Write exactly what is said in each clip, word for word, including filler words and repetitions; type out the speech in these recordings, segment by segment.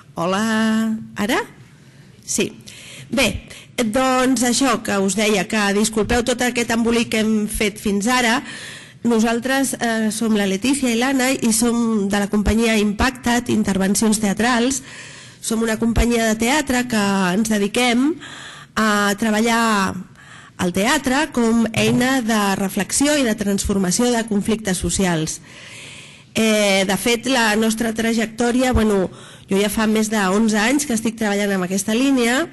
Hola, ara? Sí. Bé, doncs això que us deia, que disculpeu tot aquest embolic que hem fet fins ara. Nosaltres eh, som la Letícia i l'Anna i som de la companyia Impactat, Intervencions Teatrals. Som una companyia de teatre que ens dediquem a treballar el teatre com eina de reflexió i de transformació de conflictes socials. Eh, de fet, la nostra trajectòria, bueno, jo ja fa més d'onze anys que estic treballant en aquesta línia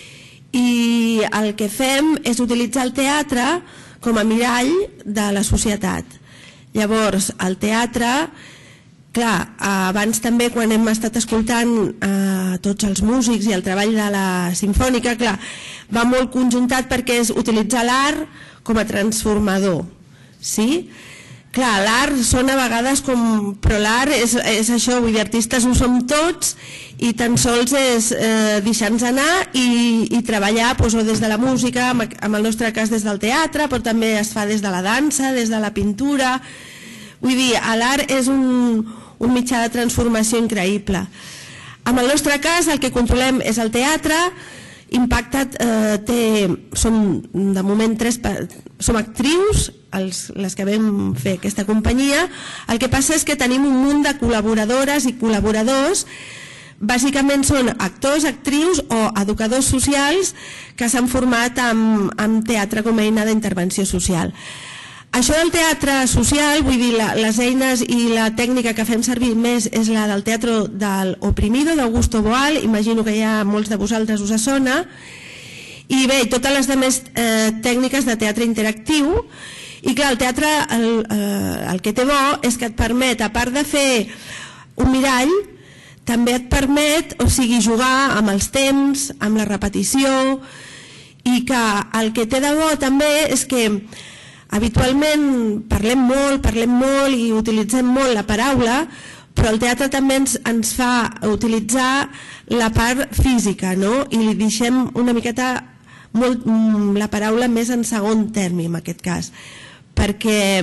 i el que fem és utilitzar el teatre com a mirall de la societat. Llavors, el teatre, clar, abans també quan hem estat escoltant eh, tots els músics i el treball de la Simfònica, clar, va molt conjuntat perquè és utilitzar l'art com a transformador, sí? Clar, l'art són a vegades com... Però l'art és, és això, vull dir, artistes ho som tots i tan sols és eh, deixar-nos anar i, i treballar doncs, o des de la música, en el nostre cas des del teatre, però també es fa des de la dansa, des de la pintura. Vull dir, l'art és un, un mitjà de transformació increïble. En el nostre cas, el que controlem és el teatre. Impactat eh, té... Som de moment tres... Som actrius, els, les que vam fer aquesta companyia. El que passa és que tenim un munt de col·laboradores i col·laboradors. Bàsicament són actors, actrius o educadors socials que s'han format amb, amb teatre com a eina d'intervenció social. Això del teatre social, vull dir, la, les eines i la tècnica que fem servir més és la del teatre del Oprimido, d'Augusto Boal, imagino que ja molts de vosaltres us sona, i bé, totes les altres eh, tècniques de teatre interactiu. I clar, el teatre el, eh, el que té bo és que et permet, a part de fer un mirall, també et permet, o sigui, jugar amb els temps, amb la repetició, i que el que té de bo també és que habitualment parlem molt, parlem molt i utilitzem molt la paraula, però el teatre també ens, ens fa utilitzar la part física, no? I li deixem una miqueta molt, la paraula més en segon terme, en aquest cas, perquè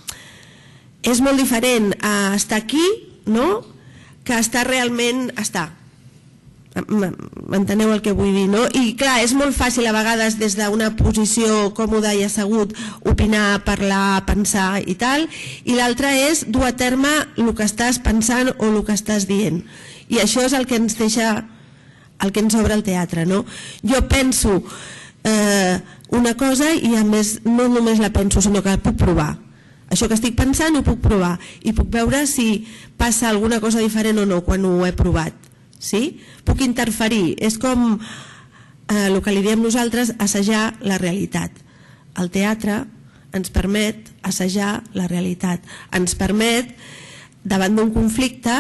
és molt diferent a estar aquí, no?, que estar realment estar. M'enteneu el que vull dir, no? I clar, és molt fàcil a vegades des d'una posició còmoda i assegut opinar, parlar, pensar i tal, i l'altra és dur a terme el que estàs pensant o el que estàs dient, i això és el que ens deixa, el que ens obre el teatre, no? Jo penso eh, una cosa i a més no només la penso, sinó que la puc provar. Això que estic pensant ho puc provar i puc veure si passa alguna cosa diferent o no quan ho he provat. Sí? Puc interferir, és com eh, el que li diem nosaltres, assajar la realitat. El teatre ens permet assajar la realitat, ens permet davant d'un conflicte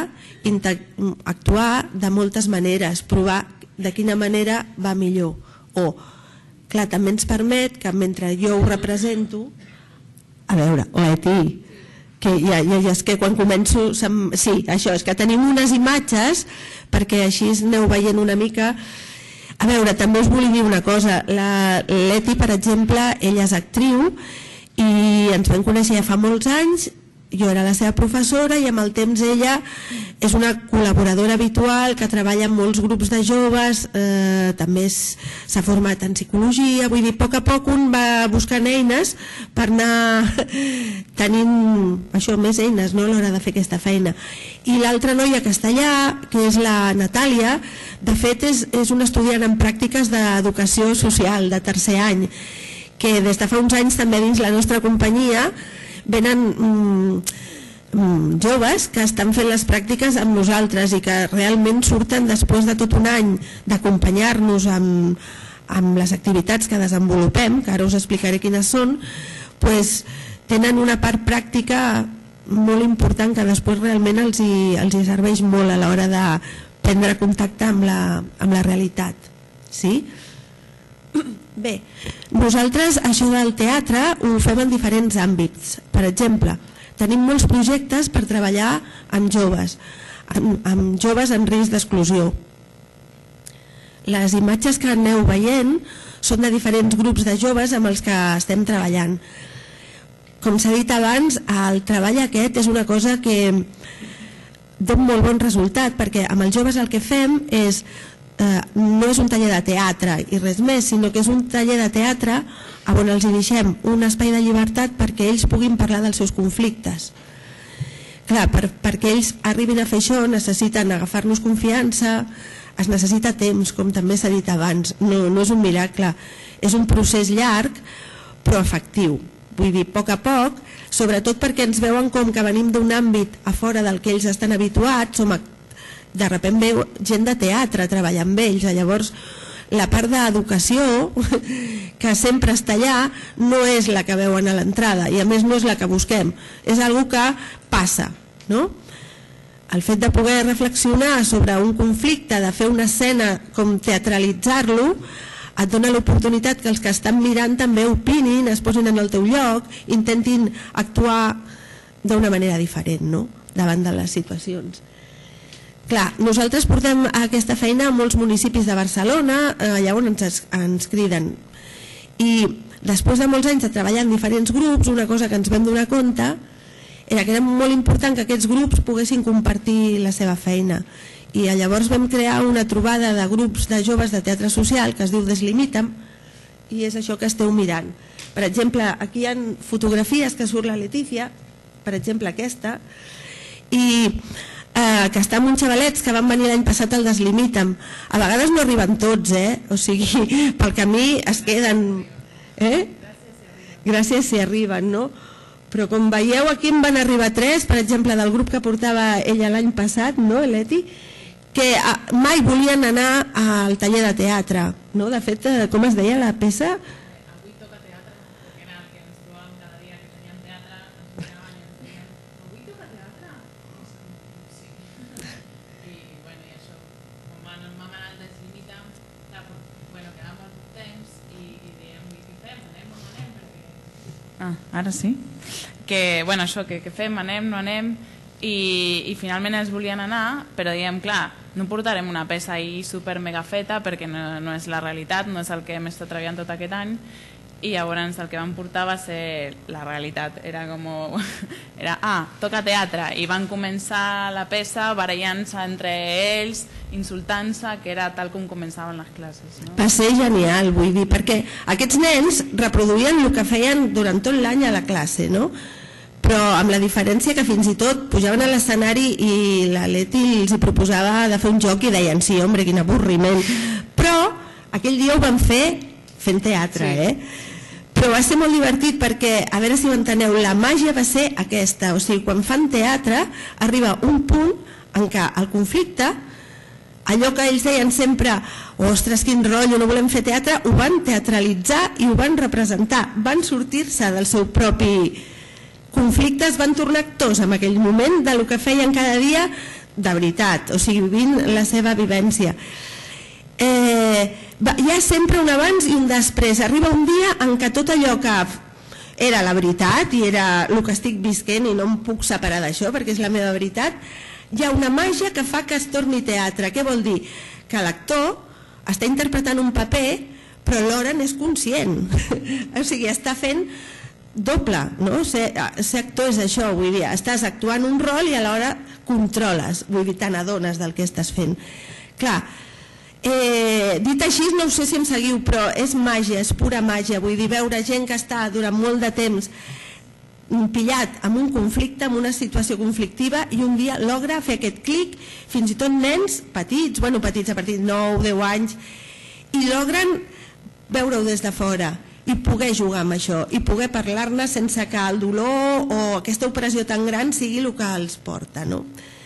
actuar de moltes maneres, provar de quina manera va millor, o clar, també ens permet que mentre jo ho represento, a veure, o Eti, que ja, ja, ja és que quan començo, sí, això, és que tenim unes imatges perquè així aneu veient una mica. A veure, també us volia dir una cosa, l'Eti, per exemple, ella és actriu i ens vam conèixer ja fa molts anys, jo era la seva professora i amb el temps ella és una col·laboradora habitual que treballa en molts grups de joves, eh, també s'ha format en psicologia, vull dir, a poc a poc un va buscant eines per anar tenint això, més eines, no?, a l'hora de fer aquesta feina. I l'altra noia castellà, que és la Natàlia, de fet és, és una estudiant en pràctiques d'educació social de tercer any, que des de fa uns anys també dins la nostra companyia venen mm, joves que estan fent les pràctiques amb nosaltres i que realment surten després de tot un any d'acompanyar-nos amb, amb les activitats que desenvolupem, que ara us explicaré quines són, pues, tenen una part pràctica molt important que després realment els hi, els hi serveix molt a l'hora de prendre contacte amb la, amb la realitat. Sí? Bé, nosaltres això del teatre ho fem en diferents àmbits. Per exemple, tenim molts projectes per treballar amb joves, amb, amb joves en risc d'exclusió. Les imatges que aneu veient són de diferents grups de joves amb els que estem treballant. Com s'ha dit abans, el treball aquest és una cosa que d'un molt bon resultat, perquè amb els joves el que fem és, eh, no és un taller de teatre i res més, sinó que és un taller de teatre on els deixem un espai de llibertat perquè ells puguin parlar dels seus conflictes. Clar, per, perquè ells arribin a fer això necessiten agafar-nos confiança, es necessita temps, com també s'ha dit abans, no, no és un miracle, és un procés llarg però efectiu. Vull dir, a poc a poc, sobretot perquè ens veuen com que venim d'un àmbit a fora del que ells estan habituats, som, de sobte veu gent de teatre treballant amb ells, llavors la part d'educació que sempre està allà no és la que veuen a l'entrada i a més no és la que busquem, és algo que passa, no? El fet de poder reflexionar sobre un conflicte, de fer una escena com teatralitzar-lo, et dona l'oportunitat que els que estan mirant també opinin, es posin en el teu lloc, intentin actuar d'una manera diferent, no?, davant de les situacions. Clar, nosaltres portem aquesta feina a molts municipis de Barcelona, allà on ens, ens criden. I després de molts anys de treballar en diferents grups, una cosa que ens vam donar compte era que era molt important que aquests grups poguessin compartir la seva feina. I llavors vam crear una trobada de grups de joves de teatre social que es diu Deslimita'm i és això que esteu mirant. Per exemple, aquí hi ha fotografies que surt la Letícia, per exemple aquesta, i eh, que està amb uns xavalets que van venir l'any passat al Deslimita'm. A vegades no arriben tots, eh? O sigui, pel camí es queden... Eh? Gràcies si arriben, no? Però com veieu aquí en van arribar tres, per exemple del grup que portava ella l'any passat, no, Leti? Que mai volien anar al taller de teatre, no? De fet, com es deia la peça? Avui toca teatre, perquè era el que ens trobàvem cada dia que teníem teatre, ens miraven i ens deien, avui toca teatre? Sí. I, bueno, i això, com vam anar al Deslimita'm, bueno, quedava molt poc temps i, i dèiem, què fem? Anem o no anem? Perquè... Ah, ara sí? Que, bueno, això, que, que fem? Anem, no anem? I, i finalment els volien anar, però diem, clar, no portarem una peça ahí super mega feta perquè no, no és la realitat, no és el que hem estat treballant tot aquest any, i llavors el que van portar va ser la realitat, era com era, ah, toca teatre, i van començar la peça barallant-se entre ells, insultant-se, que era tal com començaven les classes, no? Va ser genial, vull dir, perquè aquests nens reproduïen el que feien durant tot l'any a la classe, no? Però amb la diferència que fins i tot pujaven a l'escenari i la Leti els hi proposava de fer un joc i deien, sí, home, quin avorriment. Però aquell dia ho van fer fent teatre, eh? Però va ser molt divertit perquè, a veure si ho enteneu, la màgia va ser aquesta, o sigui, quan fan teatre arriba un punt en què el conflicte, allò que ells deien sempre, ostres, quin rotllo, no volem fer teatre, ho van teatralitzar i ho van representar, van sortir-se del seu propi conflictes, van tornar actors en aquell moment del que feien cada dia de veritat, o sigui, vivint la seva vivència. Eh, hi ha sempre un abans i un després. Arriba un dia en què tot allò que era la veritat i era el que estic visquent i no em puc separar d'això perquè és la meva veritat, hi ha una màgia que fa que es torni teatre. Què vol dir? Que l'actor està interpretant un paper però alhora n'és conscient. O sigui, està fent doble, no? Ser, ser actor és això, vull dir, estàs actuant un rol i alhora controles, vull dir, te n'adones del que estàs fent. Clar, eh, dit així, no sé si em seguiu, però és màgia, és pura màgia, vull dir, veure gent que està durant molt de temps pillat amb un conflicte, amb una situació conflictiva i un dia logra fer aquest clic, fins i tot nens petits, bueno, petits a partir de nou, deu anys, i logren veure-ho des de fora i poder jugar amb això, i poder parlar-ne sense que el dolor o aquesta operació tan gran sigui el que els porta, no?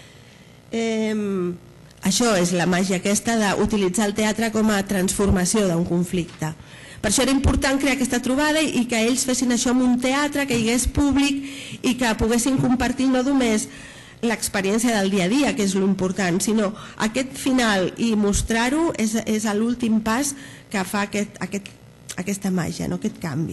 Eh, això és la màgia aquesta d'utilitzar el teatre com a transformació d'un conflicte. Per això era important crear aquesta trobada i que ells fessin això en un teatre, que hi hagués públic i que poguessin compartir no només l'experiència del dia a dia, que és l'important, sinó aquest final i mostrar-ho és, és l'últim pas que fa aquest, aquest aquesta màgia, no? Aquest canvi.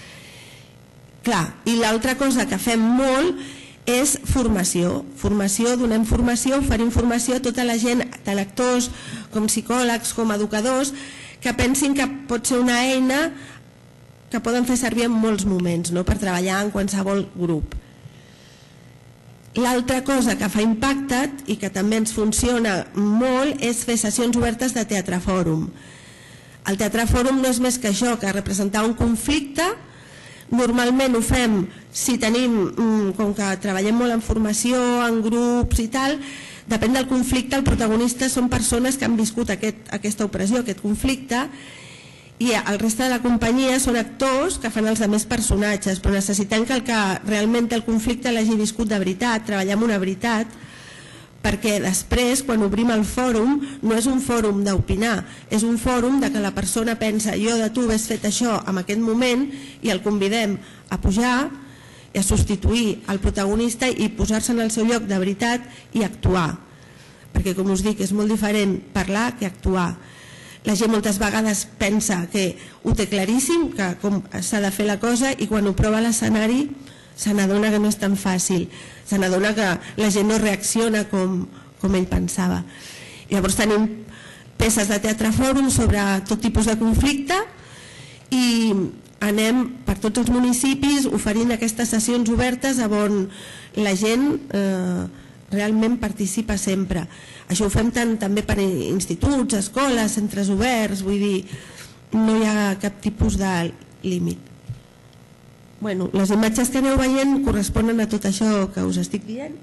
Clar, i l'altra cosa que fem molt és formació. Formació, donem formació, oferim formació a tota la gent, tant actors com psicòlegs, com educadors, que pensin que pot ser una eina que poden fer servir en molts moments, no? Per treballar en qualsevol grup. L'altra cosa que fa Impacta't i que també ens funciona molt és fer sessions obertes de teatre fòrum. El teatre fòrum no és més que això, que representar un conflicte. Normalment ho fem si tenim, com que treballem molt en formació, en grups i tal, depèn del conflicte, el protagonista són persones que han viscut aquest, aquesta opressió, aquest conflicte, i el reste de la companyia són actors que fan els altres personatges, però necessitem que el que realment té el conflicte l'hagi viscut de veritat, treballar amb una veritat, perquè després, quan obrim el fòrum, no és un fòrum d'opinar, és un fòrum de que la persona pensa jo de tu hagués fet això en aquest moment i el convidem a pujar i a substituir el protagonista i posar-se en el seu lloc de veritat i actuar, perquè com us dic és molt diferent parlar que actuar. La gent moltes vegades pensa que ho té claríssim, que com s'ha de fer la cosa, i quan ho prova a l'escenari se n'adona que no és tan fàcil, se n'adona que la gent no reacciona com, com ell pensava. Llavors tenim peces de teatre fòrum sobre tot tipus de conflicte i anem per tots els municipis oferint aquestes sessions obertes on la gent eh, realment participa sempre. Això ho fem tant, també per instituts, escoles, centres oberts, vull dir, no hi ha cap tipus de límit. Bueno, les imatges que aneu veient corresponen a tot això que us estic dient.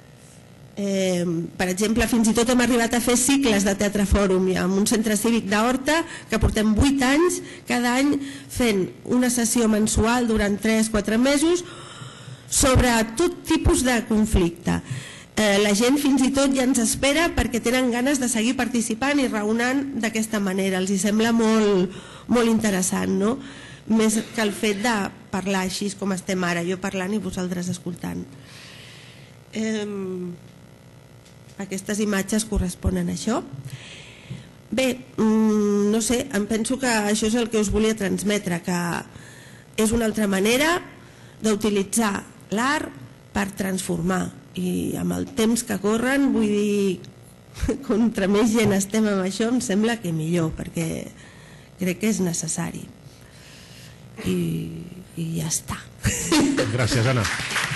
Eh, per exemple, fins i tot hem arribat a fer cicles de teatre fòrum amb un centre cívic d'Horta que portem vuit anys cada any fent una sessió mensual durant tres a quatre mesos sobre tot tipus de conflicte. Eh, la gent fins i tot ja ens espera perquè tenen ganes de seguir participant i raonant d'aquesta manera, els hi sembla molt, molt interessant, no? Més que el fet de parlar així com estem ara, jo parlant i vosaltres escoltant. Eh, aquestes imatges corresponen a això. Bé, no sé, em penso que això és el que us volia transmetre, que és una altra manera d'utilitzar l'art per transformar, i amb el temps que corren, vull dir, contra més gent estem amb això, em sembla que millor, perquè crec que és necessari. I, i ja està. Gràcies, Anna.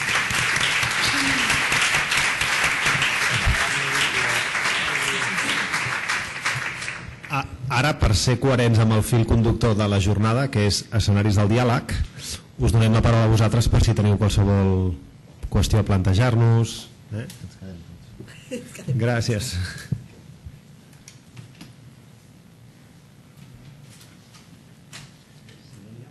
Ara, per ser coherents amb el fil conductor de la jornada, que és escenaris del diàleg, us donem la paraula a vosaltres per si teniu qualsevol qüestió a plantejar-nos. Eh? Gràcies.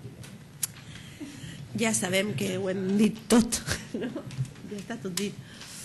Ja sabem que ho hem dit tot, no? Ja està tot dit.